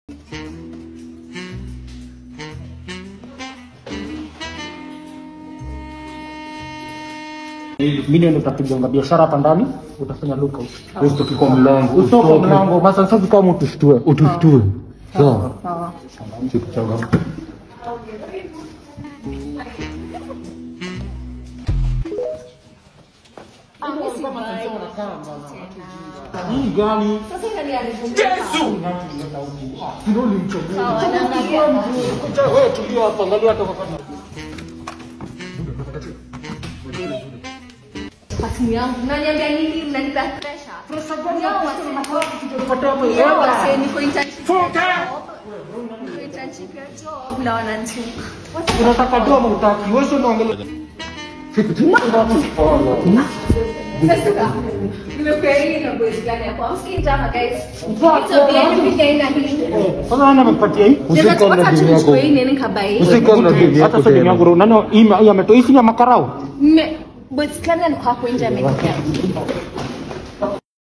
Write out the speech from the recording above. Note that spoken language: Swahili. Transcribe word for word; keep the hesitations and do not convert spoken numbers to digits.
Mimi ndio nitapiga biashara hapa ndani, utafanya lookout. Ustoki kwa mlango. Ustoki kwa mlango, basi sasa kama utushtue, Utushtue. Sawa. Sawa. Chukua. Hii gani? Sasa nani alifungua? Yesu! Ndio limchukua. Sawa, naangalia mzuri. Kucha wewe tulia hapa, angalia hata kwa Pasimu yangu. Unaniambia nini? Mnanipa pressure. pressure gani Yao hapo? wase Tujapata hapo. Yao wase niko internship. Funga! Niko internship ya job na wananchi. Unataka domo utaki. Wewe sio unaongelea. Sasa nimekueleza na boys gani hapo? Msikini tama guys. It's okay, nipige ina hii. Sasa ana amepatia hii. Usiko na dini yako. Usiko na dini yako. Hata sasa yangu nani hii ametoa hii ya makarao. Boys gani alikuwa hapo nje amekuja.